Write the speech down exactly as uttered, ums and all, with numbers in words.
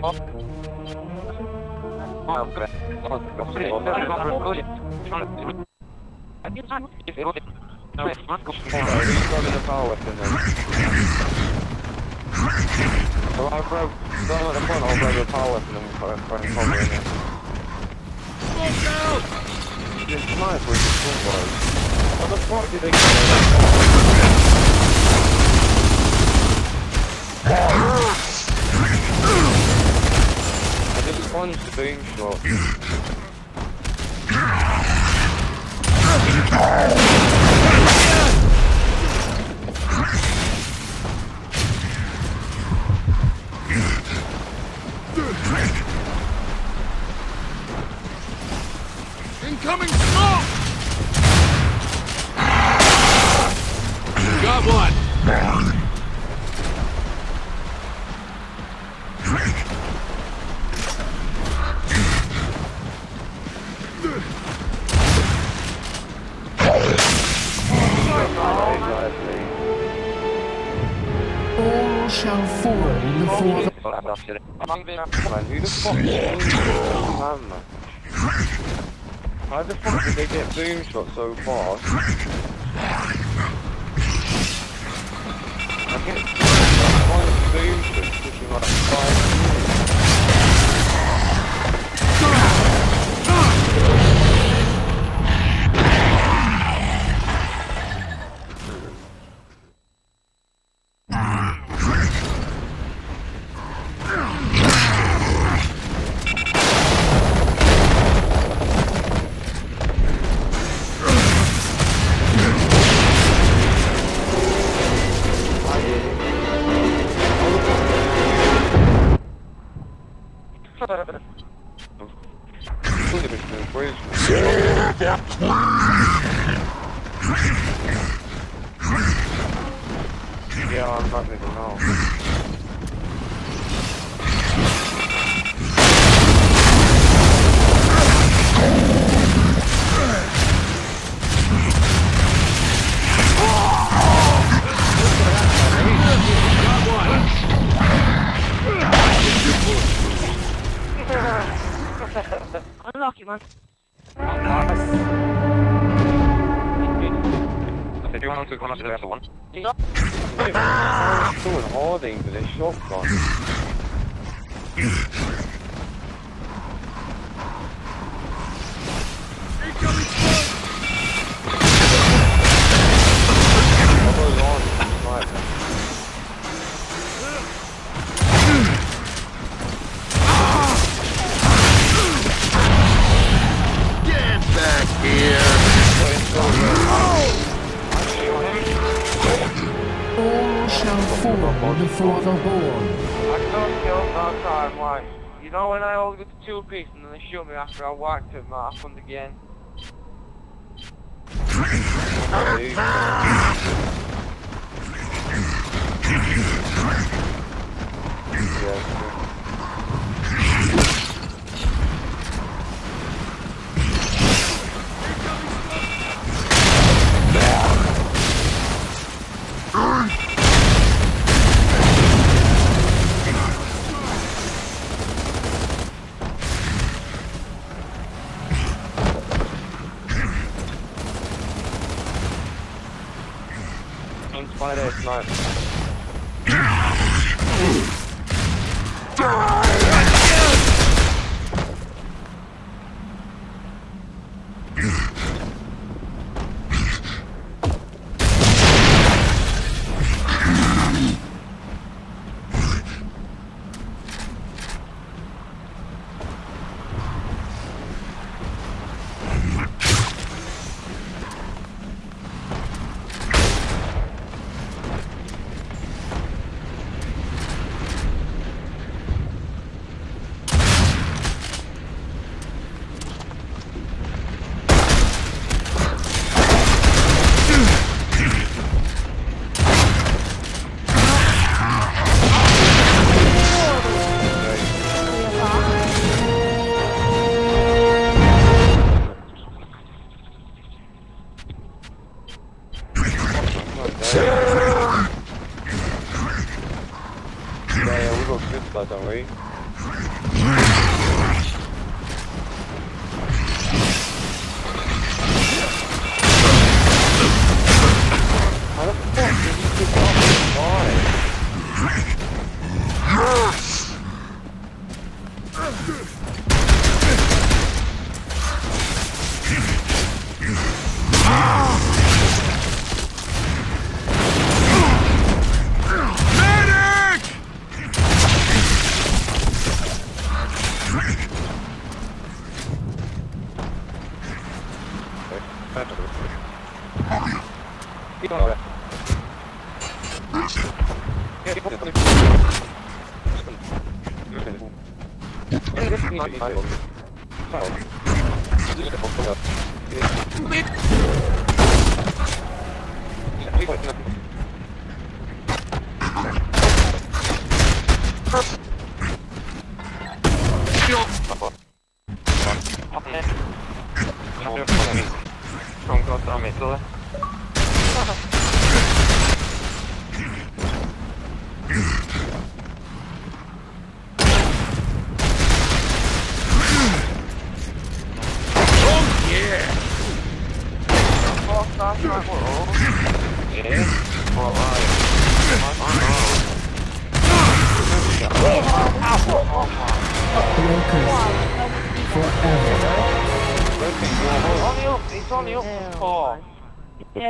Well, I'll grab, don't let the front, I'll grab the power weapon and try and cover in it. Smoke out! It's nice with the full guys. What the fuck did they get I just sponged the boom shot. Incoming smoke! Got one! All shall fall before the... Who the fuck is man, man? How the fuck did they get boom shot so fast? I get one boom shot pushing like five Yeah, I'm not gonna know. Unlucky, man. If you want to come up to the other one. I'm doing hoarding with this shotgun. Incoming smoke! What goes on? Right. Get back here! All shall fall before the horn. I can't kill that time, like, you know when I hold the two piece and then they shoot me after I whacked him, that happened again. Spider snipe. How the fuck did you pick up the line? Från gatan mitt eller? Forever. It's on the up, it's on the up. Oh.